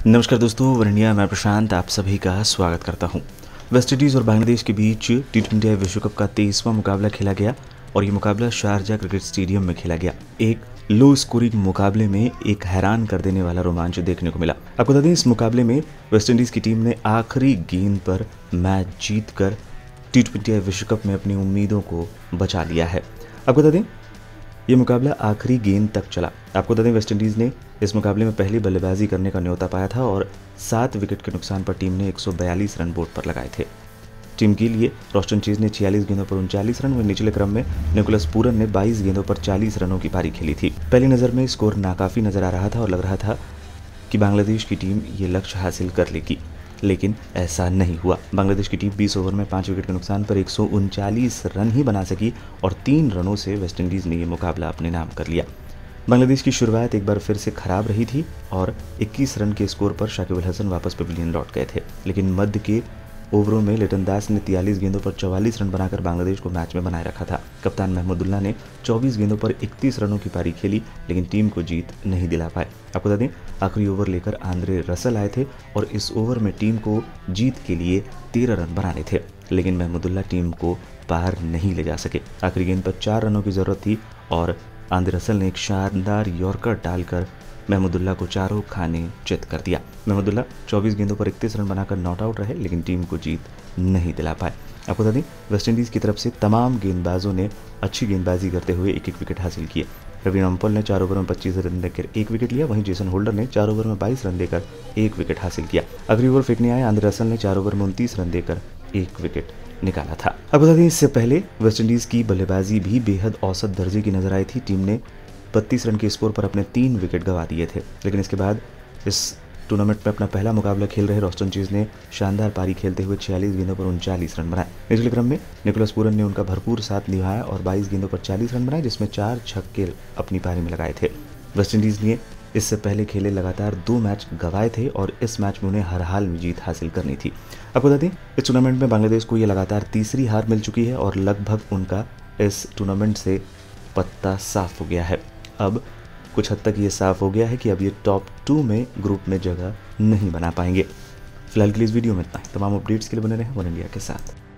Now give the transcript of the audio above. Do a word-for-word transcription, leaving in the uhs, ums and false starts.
नमस्कार दोस्तों, वनइंडिया मैं प्रशांत आप सभी का स्वागत करता हूं। वेस्ट इंडीज़ और बांग्लादेश के बीच टी ट्वेंटी विश्व कप का तेईसवां मुकाबला खेला गया और ये मुकाबला शारजा क्रिकेट स्टेडियम में खेला गया। एक लो स्कोरिंग मुकाबले में एक हैरान कर देने वाला रोमांच देखने को मिला। आपको बता दें, इस मुकाबले में वेस्ट इंडीज़ की टीम ने आखिरी गेंद पर मैच जीतकर टी ट्वेंटी विश्व कप में अपनी उम्मीदों को बचा लिया है। आपको बता दें, ये मुकाबला आखिरी गेंद तक चला। आपको बता दें, वेस्ट इंडीज़ ने इस मुकाबले में पहली बल्लेबाजी करने का न्योता पाया था और सात विकेट के नुकसान पर टीम ने एक सौ बयालीस रन बोर्ड पर लगाए थे। टीम के लिए रोस्टन चेज ने छियालीस गेंदों पर उनचालीस रन व निचले क्रम में निकोलस पूरन ने बाईस गेंदों पर चालीस रनों की पारी खेली थी। पहली नज़र में स्कोर नाकाफी नजर आ रहा था और लग रहा था कि बांग्लादेश की टीम ये लक्ष्य हासिल कर लेगी, लेकिन ऐसा नहीं हुआ। बांग्लादेश की टीम बीस ओवर में पाँच विकेट के नुकसान पर एक सौ उनचालीस रन ही बना सकी और तीन रनों से वेस्टइंडीज़ ने यह मुकाबला अपने नाम कर लिया। बांग्लादेश की शुरुआत एक बार फिर से खराब रही थी और इक्कीस रन के स्कोर पर शाकिब अल हसन वापस पवेलियन लौट गए थे, लेकिन मध्य के ओवरों में लिटन दास ने तियालीस गेंदों पर चौवालीस रन बनाकर बांग्लादेश को मैच में बनाए रखा था। कप्तान महमूदुल्लाह ने चौबीस गेंदों पर इकतीस रनों की पारी खेली, लेकिन टीम को जीत नहीं दिला पाए। आपको बता दें, आखिरी ओवर लेकर आंद्रे रसल आए थे और इस ओवर में टीम को जीत के लिए तेरह रन बनाने थे, लेकिन महमूदुल्लाह टीम को पार नहीं ले जा सके। आखिरी गेंद पर चार रनों की जरूरत थी और आंद्रे रसल ने एक शानदार यॉर्कर डालकर महमूदुल्लाह को चारों खाने चित कर दिया। महमूदुल्लाह चौबीस गेंदों पर इकतीस रन बनाकर नॉट आउट रहे, लेकिन टीम को जीत नहीं दिला पाए। आपको बता दें, वेस्टइंडीज़ की तरफ से तमाम गेंदबाजों ने अच्छी गेंदबाजी करते हुए एक एक विकेट हासिल किए। रवि रामपाल ने चार ओवर में पच्चीस रन देकर एक विकेट लिया, वहीं जेसन होल्डर ने चार ओवर में बाईस रन देकर एक विकेट हासिल किया। आखिरी ओवर फेंकने आए आंद्रे रसल ने चार ओवर में उनतीस रन देकर एक विकेट निकाला था। अब बता दें, इससे पहले वेस्टइंडीज़ की बल्लेबाजी भी बेहद औसत दर्जे की नजर आई थी। टीम ने बत्तीस रन के स्कोर पर अपने तीन विकेट गंवा दिए थे, लेकिन इसके बाद इस टूर्नामेंट में अपना पहला मुकाबला खेल रहे रोस्टन चेज ने शानदार पारी खेलते हुए छियालीस गेंदों पर उनचालीस रन बनाए। निचले क्रम में निकोलस पूरन ने उनका भरपूर साथ निभाया और बाईस गेंदों पर चालीस रन बनाए, जिसमें चार छक्के अपनी पारी में लगाए थे। वेस्टइंडीज़ ने इससे पहले खेले लगातार दो मैच गंवाए थे और इस मैच में उन्हें हर हाल में जीत हासिल करनी थी। आपको बता दें, इस टूर्नामेंट में बांग्लादेश को यह लगातार तीसरी हार मिल चुकी है और लगभग उनका इस टूर्नामेंट से पत्ता साफ हो गया है। अब कुछ हद तक ये साफ हो गया है कि अब ये टॉप टू में ग्रुप में जगह नहीं बना पाएंगे। फिलहाल के लिए इस वीडियो में इतना ही। तमाम अपडेट्स के लिए बने रहें वन इंडिया के साथ।